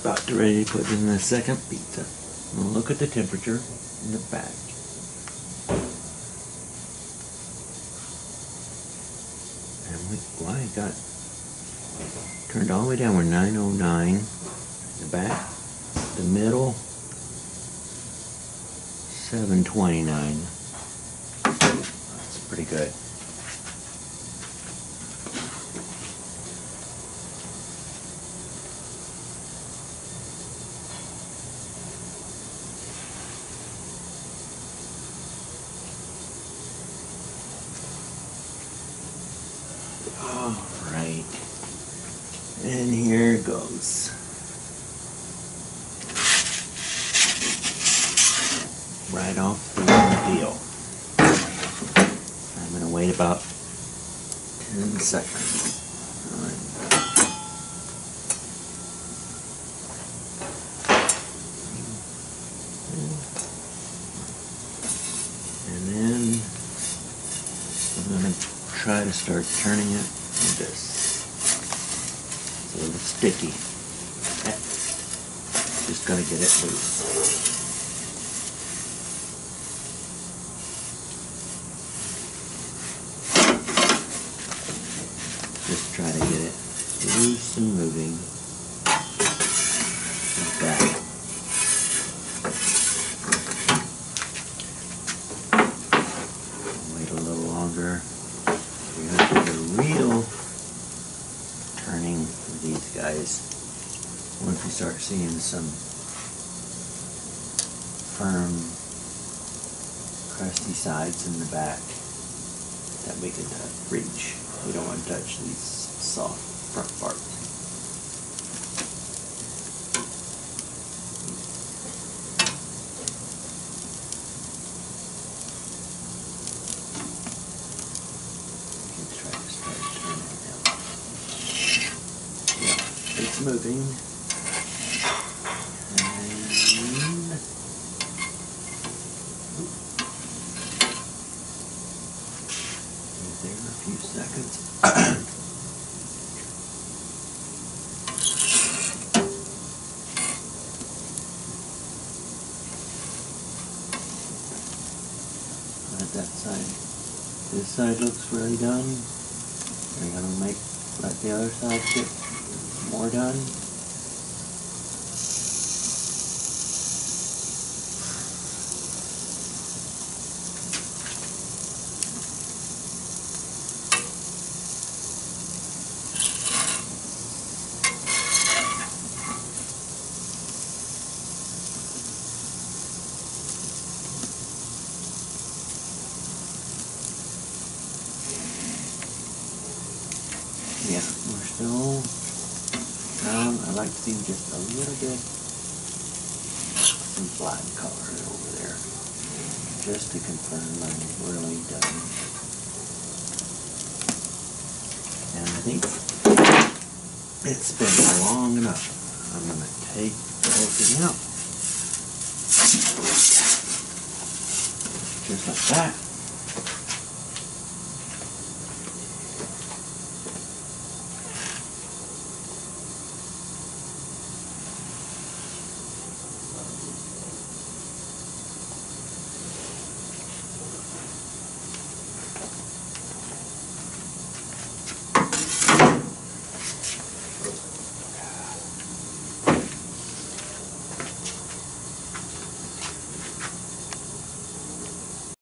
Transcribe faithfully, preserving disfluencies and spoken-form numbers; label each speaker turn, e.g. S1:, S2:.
S1: about to ready to put in the second pizza. We'll look at the temperature in the back. And we, well, I got turned all the way down. We're nine oh nine. The back, the middle, seven twenty-nine. That's pretty good. Alright, and here it goes. Right off the peel. I'm going to wait about ten seconds. And then I'm going to try to start turning it with this. It's a little sticky. Just got to get it loose. Just try to get it loose and moving like that. Wait a little longer. We have to do the real turning for these guys. Once we start seeing some firm, crusty sides in the back that we can touch, reach. We don't want to touch these soft front parts. You can try to start turning it now. Yeah, it's moving. And there a few seconds. Let that side. This side looks really done. We're gonna make let the other side get more done. Yeah, we're still down. I like to see just a little bit some black color over there, just to confirm I'm really done. And I think it's been long enough. I'm going to take everything out. Just like that.